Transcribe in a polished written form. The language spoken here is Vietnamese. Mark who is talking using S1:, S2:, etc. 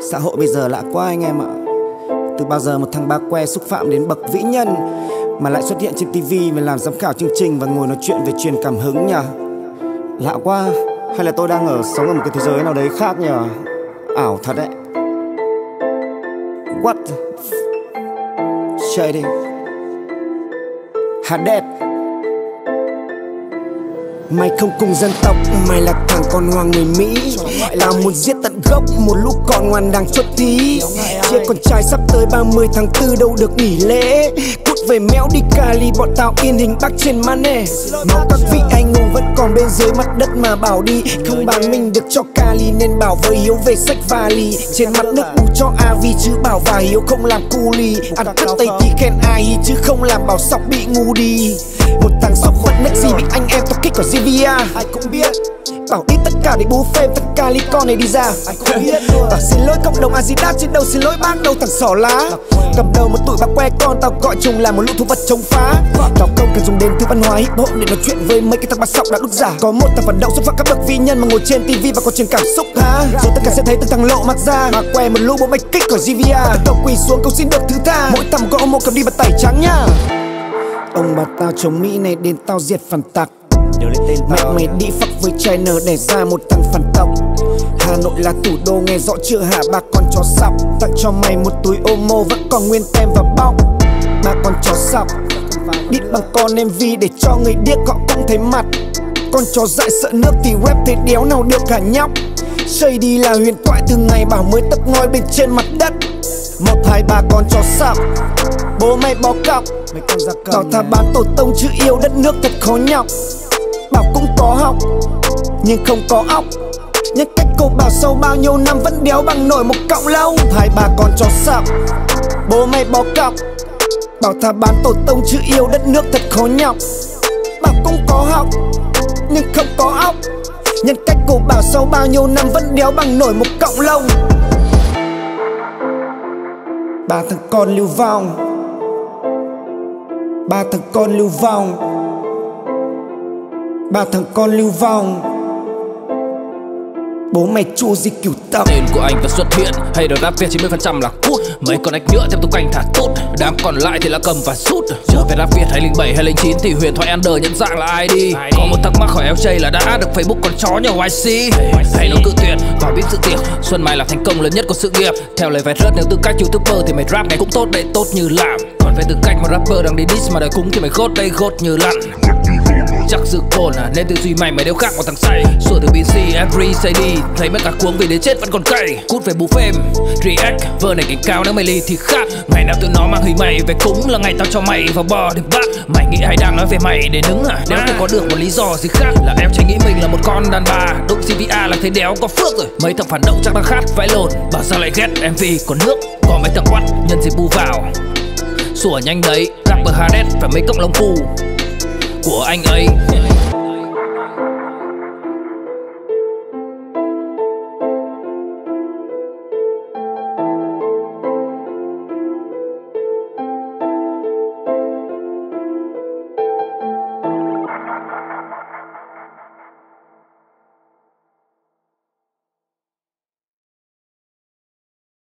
S1: Xã hội bây giờ lạ quá anh em ạ. Từ bao giờ một thằng ba que xúc phạm đến bậc vĩ nhân mà lại xuất hiện trên tivi và làm giám khảo chương trình và ngồi nói chuyện về truyền cảm hứng nhỉ? Lạ quá. Hay là tôi đang sống ở một cái thế giới nào đấy khác nhỉ? Ảo thật đấy. What? Shady. Hades. Mày không cùng dân tộc, mày là thằng con hoang người Mỹ, là muốn giết tận gốc một lũ con ngoan đang chốt tí. Chia con trai sắp tới 30 tháng 4 đâu được nghỉ lễ. Cút về méo đi Cali, bọn tao in hình bác trên mane. Máu các vị anh hùng vẫn còn bên dưới mặt đất mà bảo đi. Không bán mình được cho Cali nên bảo với Hiếu về sách vali. Trên mặt nước bù cho Avi chứ bảo và Hiếu không làm cu ly. Ăn cất tay thì khen ai chứ không làm bảo sọc bị ngu đi. Một thằng sọc khuất next gì bị anh em tao kích ở Zivia. Ai cũng biết bảo ít tất cả để bú phêm tất cả ly con này đi ra. Ai cũng biết luôn. Tao xin lỗi cộng đồng Adidas trên đầu xin lỗi bác đâu thằng xỏ lá. Cầm đầu một tụi bác que con tao gọi chúng là một lũ thú vật chống phá. Tao không cần dùng đến thứ văn hóa hip hop để nói chuyện với mấy cái thằng bác sọc đã đúc giả. Có một thằng vận động xuất phát các bậc vĩ nhân mà ngồi trên tivi và có truyền cảm xúc hả? Rồi tất cả sẽ thấy từng thằng lộ mặt ra. Bác que một lũ bộ bạch kích ở Zivia. Tao quỳ xuống cầu xin được thứ tha. Mỗi thằng có một cầm đi bật tẩy trắng nhá. Ông bà tao chống Mỹ này đến tao diệt phản tặc. Mẹ mày đi fuck với China để ra một thằng phản tộc. Hà Nội là thủ đô nghe rõ chưa hả ba con chó sọc. Tặng cho mày một túi Omo vẫn còn nguyên tem và bóc. Ba con chó sọc đít bằng con MV để cho người điếc họ cũng thấy mặt. Con chó dại sợ nước thì rap thế đéo nào được cả nhóc. Shady là huyền thoại từ ngày bảo mới tập ngói bên trên mặt đất. 1, 2, 3 con chó sọc bố mày bó cọc. Bảo thà bán tổ tông chứ yêu đất nước thật khó nhọc. Bảo cũng có học nhưng không có óc. Nhưng cách cô bảo sâu bao nhiêu năm vẫn đéo bằng nổi một cọng lông. 2, 3 con chó sọc bố mày bó cọc. Bảo thà bán tổ tông chứ yêu đất nước thật khó nhọc. Bảo cũng có học nhưng không có óc. Nhân cách cô bảo sâu bao nhiêu năm vẫn đéo bằng nổi một cọng lông. 3 thằng con lưu vong. 3 thằng con lưu vong. 3 thằng con lưu vong. Bố mày chu di cửu tập.
S2: Tên của anh vừa xuất hiện, hay là rap Việt 90% là cút. Mấy con ếch nhựa tiếp tục canh thả tốt. Đám còn lại thì là cầm và sút. Trở về rap Việt 2007 hay 2009 thì huyền thoại Under nhận dạng là ai đi. Có một thắc mắc hỏi LJ là đã được Facebook con chó nhà YC. Hay nó cự tuyệt và biết sự tiệc. Xuân Mai là thành công lớn nhất của sự nghiệp. Theo lời vẹt rớt nếu tư cách YouTuber thì mày rap này cũng tốt đấy, tốt như làm. Còn về tư cách mà rapper đang đi diss mà đời cúng thì mày gốt đây gốt như lặn. Chắc dự cồn à, nên tư duy mày đều khác một thằng say. Sủa từ BC, Every, say đi. Thấy mấy cả cuống vì đến chết vẫn còn cay. Cút về bù phêm, react. Vơ này cảnh cao nếu mày ly thì khác. Ngày nào tụi nó mang hình mày về cúng là ngày tao cho mày vào bò để bắt. Mày nghĩ ai đang nói về mày để đứng à? Đéo thể có được một lý do gì khác. Là em chỉ nghĩ mình là một con đàn bà. Đụng CVA là thấy đéo có phước rồi. Mấy thằng phản động chắc đang khát vãi lồn. Bảo sao lại ghét MV còn nước. Còn mấy thằng quắt nhân dịp bu vào. Sủa nhanh đấy, rapper Hades phải mấy cộng lông phu của anh ấy.